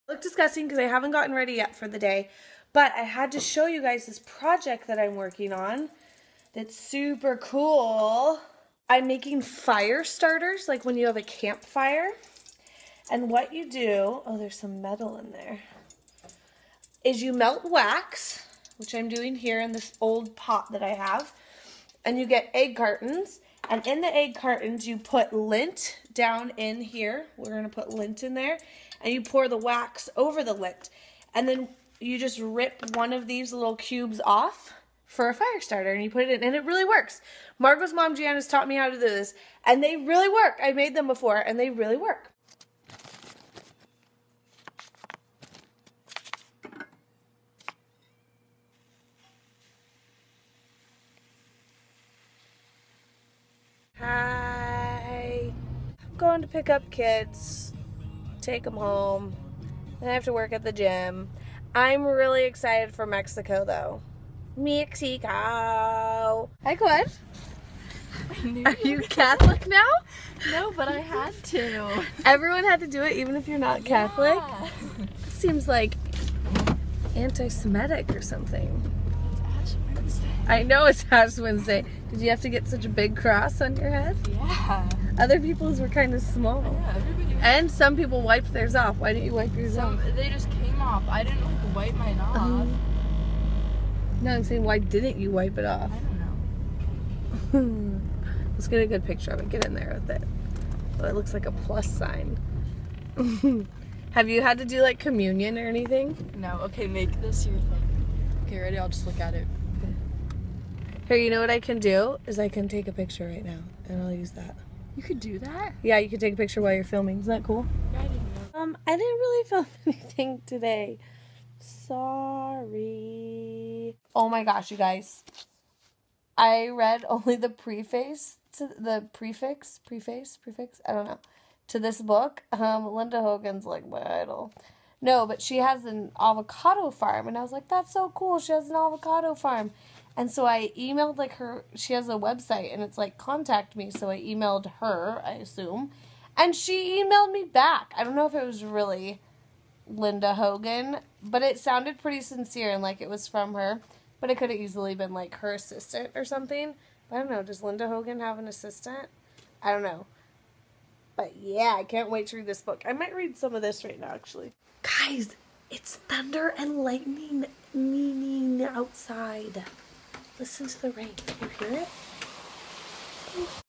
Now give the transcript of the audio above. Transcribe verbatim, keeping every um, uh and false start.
Look disgusting because I haven't gotten ready yet for the day, but I had to show you guys this project that I'm working on that's super cool. I'm making fire starters, like when you have a campfire. And what you do, oh, there's some metal in there, is you melt wax, which I'm doing here in this old pot that I have, and you get egg cartons, and in the egg cartons you put lint down in here. We're going to put lint in there, and you pour the wax over the lint, and then you just rip one of these little cubes off for a fire starter, and you put it in, and it really works. Margot's mom, Gianna's, taught me how to do this, and they really work. I made them before, and they really work. Hi. I'm going to pick up kids, take them home, then I have to work at the gym. I'm really excited for Mexico, though. Mexico. Hi, Gwen. Are you Catholic now? No, but I had to. Everyone had to do it, even if you're not Catholic? Yeah. It seems like anti-Semitic or something. It's Ash Wednesday. I know it's Ash Wednesday. Did you have to get such a big cross on your head? Yeah. Other people's were kind of small. Yeah, everybody was. And some people wiped theirs off. Why didn't you wipe yours Some, off? they just came off. I didn't like wipe mine off. Um, no, I'm saying, why didn't you wipe it off? I don't know. Let's get a good picture of it. Get in there with it. Oh, it looks like a plus sign. Have you had to do like communion or anything? No. Okay, make this your thing. Okay, ready? I'll just look at it. Here, you know what I can do? Is I can take a picture right now, and I'll use that. You could do that? Yeah, you can take a picture while you're filming. Isn't that cool? Yeah, I didn't know. Um, I didn't really film anything today. Sorry. Oh my gosh, you guys. I read only the preface to the prefix, preface, prefix, I don't know, to this book. Um, Linda Hogan's like my idol. No, but she has an avocado farm, and I was like, that's so cool. She has an avocado farm. And so I emailed like her, she has a website, and it's like, contact me. So I emailed her, I assume, and she emailed me back. I don't know if it was really Linda Hogan, but it sounded pretty sincere and like it was from her. But it could have easily been like her assistant or something. I don't know. Does Linda Hogan have an assistant? I don't know. But yeah, I can't wait to read this book. I might read some of this right now, actually. Guys, it's thunder and lightning meaning outside. Listen to the rain. Can you hear it?